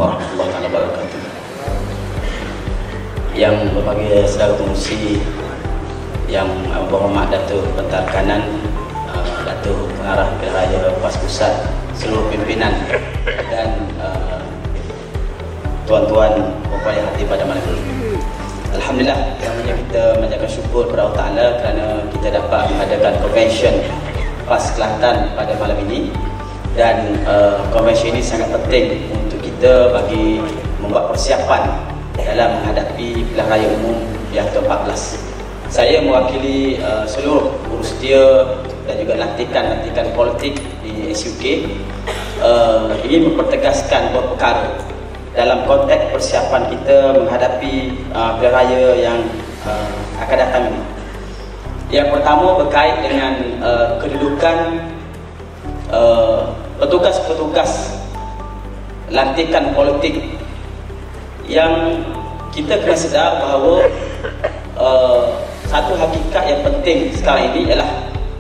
warahmatullahi wabarakatuh. Yang berbahagia saudara pengurusi yang berhormat Datuk Pentar Kanan, Datuk Pengarah Pilihan Raya PAS Pusat, seluruh pimpinan dan tuan-tuan puan yang hati pada malam ini. Alhamdulillah, namanya kita menjaga syukur kepada Allah Ta'ala kerana kita dapat mengadakan convention PAS Kelantan pada malam ini. Dan convention ini sangat penting untuk kita bagi membuat persiapan dalam menghadapi pilihan raya umum yang ke-14. Saya mewakili seluruh urustia dan juga lantikan-lantikan politik di SUK ingin mempertegaskan beberapa perkara dalam konteks persiapan kita menghadapi pilihan raya yang akan datang ini. Yang pertama berkait dengan kedudukan petugas-petugas lantikan politik, yang kita kena sedar bahawa satu hakikat yang penting sekarang ini ialah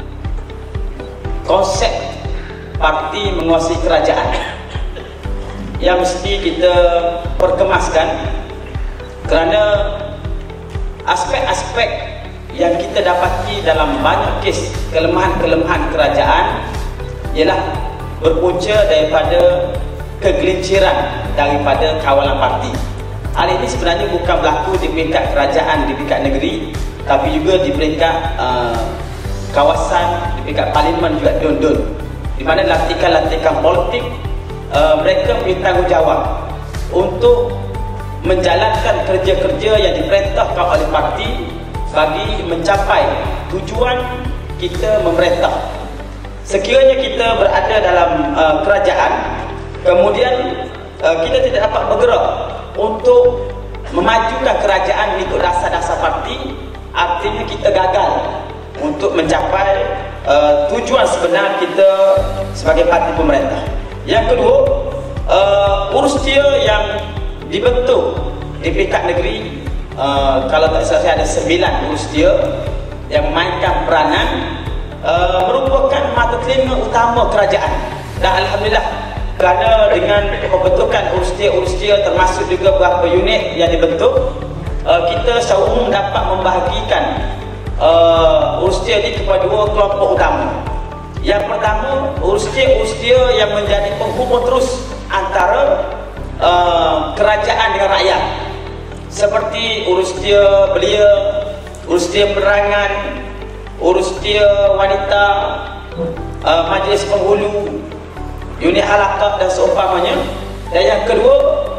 konsep parti menguasai kerajaan yang mesti kita perkemaskan, kerana aspek-aspek yang kita dapati dalam banyak kes kelemahan-kelemahan kerajaan ialah berpunca daripada kegelinciran daripada kawalan parti. Hal ini sebenarnya bukan berlaku di peringkat kerajaan, di peringkat negeri, tapi juga di peringkat kawasan, di peringkat parlimen juga dun-dun, di mana lantikan-lantikan politik mereka mempunyai tanggungjawab untuk menjalankan kerja-kerja yang diperintahkan oleh parti bagi mencapai tujuan kita memerintah. Sekiranya kita berada dalam kerajaan, kemudian kita tidak dapat bergerak untuk memajukan kerajaan mengikut dasar-dasar parti, artinya kita gagal untuk mencapai tujuan sebenar kita sebagai parti pemerintah. Yang kedua, urustia yang dibentuk di peringkat negeri, kalau tak salah saya ada 9 urustia yang memainkan peranan, merupakan mata telinga utama kerajaan. Dan Alhamdulillah, kerana dengan pembentukan urustia-urustia termasuk juga beberapa unit yang dibentuk, kita secara umum dapat membahagikan urustia ini kepada 2 kelompok utama. Yang pertama, urustia-urustia yang menjadi penghubung terus antara kerajaan dengan rakyat, seperti urustia belia, urustia penerangan, urustia wanita, majlis penghulu, unit halakah dan seumpamanya. Dan yang kedua,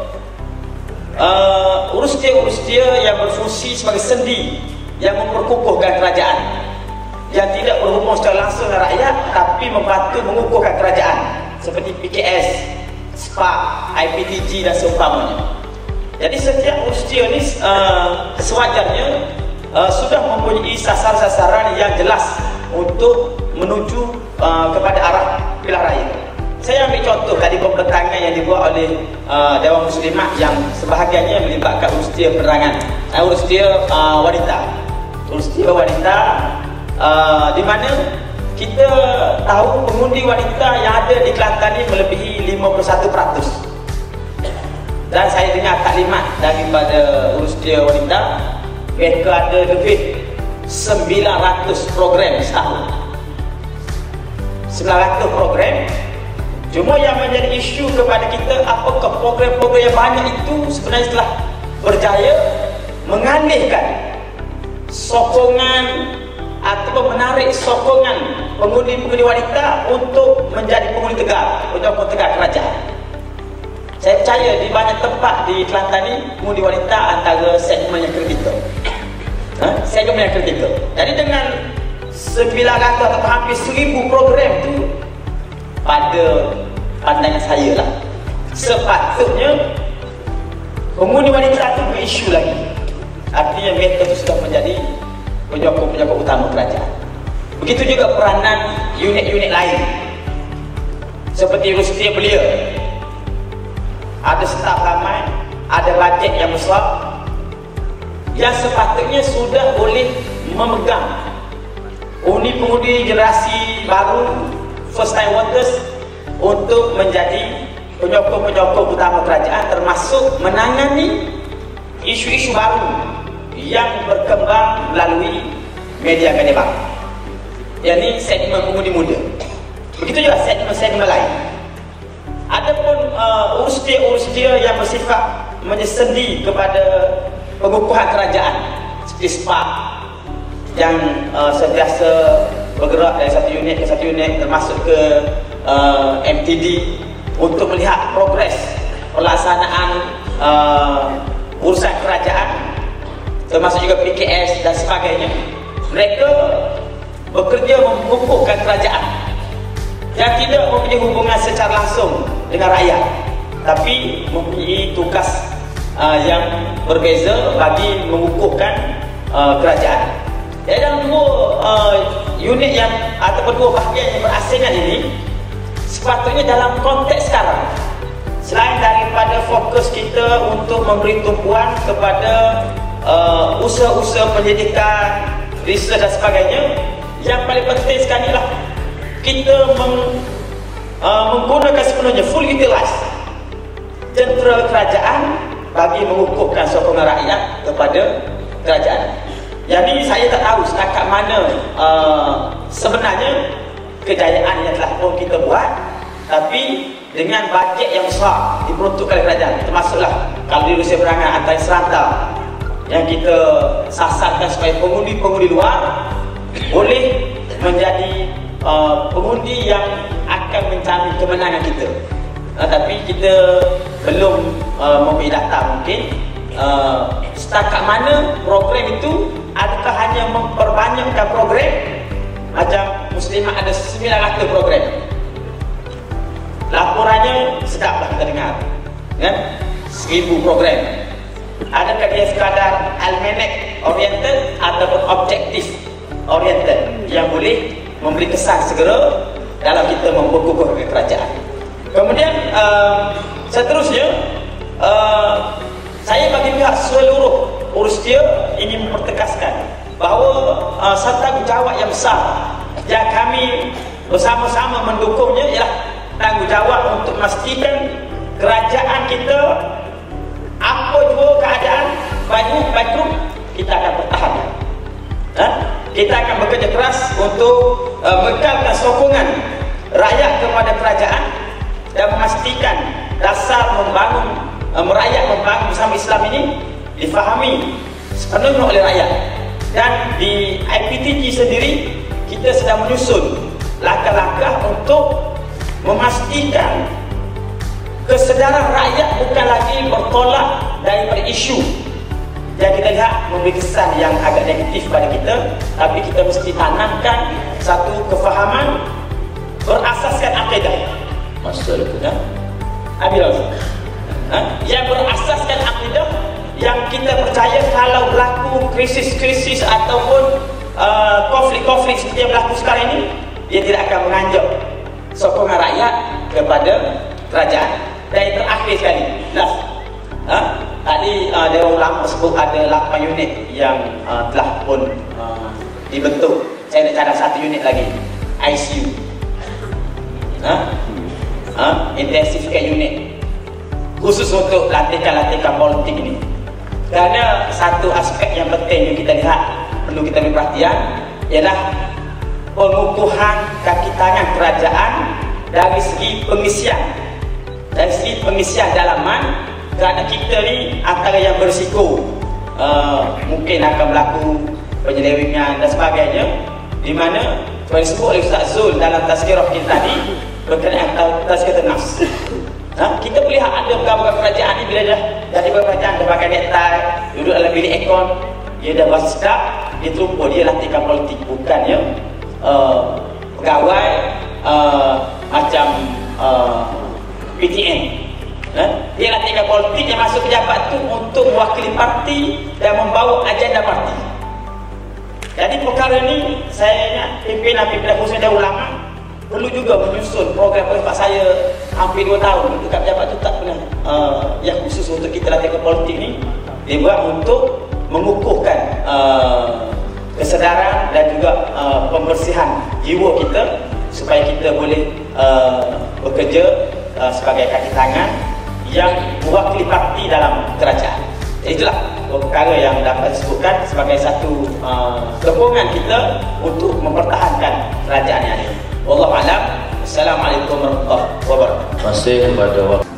urustia-urustia yang berfungsi sebagai sendi yang memperkukuhkan kerajaan, yang tidak berhubung secara langsung dengan rakyat tapi membantu mengukuhkan kerajaan, seperti PKS, SPAK, IPTG dan seumpamanya. Jadi setiap urustia ini sewajarnya sudah mempunyai sasaran-sasaran yang jelas untuk menuju kepada arah pilihan raya. Saya ambil contoh tadi pembentangan yang dibuat oleh Dewan Muslimat yang sebahagiannya melibatkan urustia penerangan, urustia wanita. Urustia wanita di mana kita tahu pengundi wanita yang ada di Kelantan ini melebihi 51%. Dan saya dengar taklimat daripada urustia wanita, mereka ada lebih 900 program setahun. 900 program. Cuma yang menjadi isu kepada kita, apakah program-program yang banyak itu sebenarnya telah berjaya mengalihkan sokongan atau menarik sokongan pengundi-pengundi wanita untuk menjadi pengundi tegar, penyokong tegar kerajaan. Saya percaya di banyak tempat di Kelantan ini, pengundi wanita antara segmen yang kritikal. Segmen yang kritikal. Jadi dengan 900 atau hampir 1000 program itu, pada pandangan saya lah, sepatutnya pengundi wanita itu berisu lagi. Artinya mereka itu sudah menjadi penyokong-penyokong utama kerajaan. Begitu juga peranan unit-unit lain, seperti urustia belia. Ada staf ramai, ada bajet yang besar, yang sepatutnya sudah boleh memegang undi-pengundi generasi baru, first time voters, untuk menjadi penyokong-penyokong utama kerajaan, termasuk menangani isu-isu baru yang berkembang melalui media bang. Yang ini segmen pengundi muda. Begitu juga segmen-segmen lain. Adapun urus-dia yang bersifat menyesendi kepada pengukuhan kerajaan seperti SPAK yang sentiasa bergerak dari satu unit ke satu unit, termasuk ke MTD untuk melihat progres pelaksanaan urusan kerajaan, termasuk juga PKS dan sebagainya. Mereka bekerja mengukuhkan kerajaan yang tidak mempunyai hubungan secara langsung dengan rakyat, tapi mempunyai tugas yang berbeza bagi mengukuhkan kerajaan. Dalam dua unit yang ataupun dua bahagian yang berasingan ini, sepatutnya dalam konteks sekarang, selain daripada fokus kita untuk memberi tumpuan kepada usaha-usaha pendidikan, research dan sebagainya, yang paling penting sekali lah kita menggunakan sepenuhnya, full utilize jentera kerajaan bagi mengukuhkan sokongan rakyat kepada kerajaan. Jadi saya tak tahu setakat mana sebenarnya kejayaan yang telah pun kita buat, tapi dengan bajet yang besar diperuntukkan oleh kerajaan, termasuklah kalau di Rusia Berangan antara serantau yang kita sasarkan supaya pengundi-pengundi luar boleh menjadi pengundi yang akan mencari kemenangan kita. Tapi kita belum mempunyai data mungkin setakat mana program itu, adakah hanya memperbanyakkan program macam Muslimat ada 900 program. Laporannya sedaplah kita dengar kan, 1000 program. Adakah dia sekadar almanac oriented ataupun objektif oriented yang boleh memberi kesan segera dalam kita memperkukuhkan kerajaan. Kemudian seterusnya saya bagi pihak seluruh urus dia ingin mempertegaskan bahawa satu tanggungjawab yang besar yang kami bersama-sama mendukungnya ialah tanggungjawab untuk memastikan kerajaan kita, apa jua keadaan baik kita akan bertahan. Kita akan bekerja keras untuk mengekalkan sokongan rakyat kepada kerajaan dan memastikan dasar merakyat membangun bersama Islam ini difahami sepenuhnya oleh rakyat. Dan di IPTG sendiri kita sedang menyusun langkah-langkah untuk memastikan kesedaran rakyat bukan lagi bertolak daripada isu yang kita lihat memberi kesan yang agak negatif pada kita, tapi kita mesti tanamkan satu kefahaman berasaskan akidah. Maksud itu yang berasaskan akidah, yang kita percaya kalau berlaku krisis-krisis ataupun konflik-konflik seperti yang berlaku sekarang ini, dia tidak akan menganjak sokongan rakyat kepada kerajaan. Dan yang terakhir sekali, tadi Dewan Ulama sebut ada 8 unit yang telah pun dibentuk. Saya nak cadang satu unit lagi, ICU, intensive care unit, khusus untuk latihan-latihan politik ini. Kerana satu aspek yang penting yang kita lihat, perlu kita beri perhatian, ialah pengukuhan kaki tangan kerajaan dari segi pengisian dalaman. Kerana kita ni antara yang berisiko mungkin akan berlaku penyelewengan dan sebagainya, di mana seperti disebut oleh Ustaz Zul dalam tazkirah kita tadi berkenaan tazkirah nafs. Kita melihat ada pegawai kerajaan ni bila dah jadi kerajaan, dah pakai necktie, duduk dalam bilik aircon, dia dah berasa sedap, dia terumpuk, dia latihkan politik. Bukannya pegawai macam PTN. Dia latihkan politik yang masuk pejabat tu untuk mewakili parti dan membawa agenda parti. Jadi perkara ni saya ingat pimpinan-pimpinan khusus Dewan Ulama perlu juga menyusun program-program. Saya hampir 2 tahun dekat pejabat tu tak pernah yang khusus untuk kita latihkan politik ni dibuat untuk mengukuhkan kesedaran dan juga pembersihan jiwa kita supaya kita boleh bekerja sebagai kaki tangan yang mewakili parti dalam kerajaan. Itulah perkara yang dapat disebutkan sebagai satu dokongan kita untuk mempertahankan kerajaan yang ini. Wallahu a'lam. Assalamualaikum warahmatullahi wabarakatuh. Terima kasih kepada